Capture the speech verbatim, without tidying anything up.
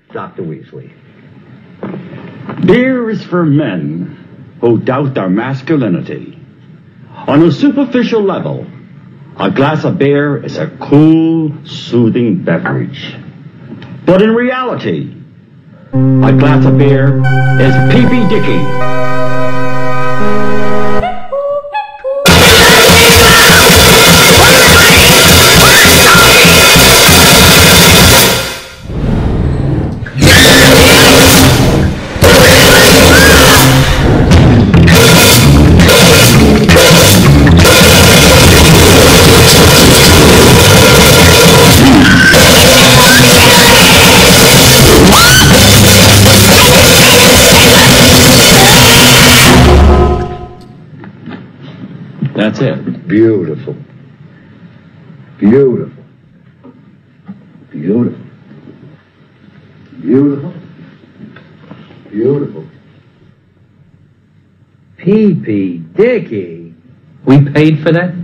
Doctor Weasly. Beer is for men who doubt their masculinity. On a superficial level, a glass of beer is a cool, soothing beverage. But in reality, a glass of beer is P B Dicky. That's it. Beautiful. Beautiful. Beautiful. Beautiful. Beautiful. P P Dicky. We paid for that?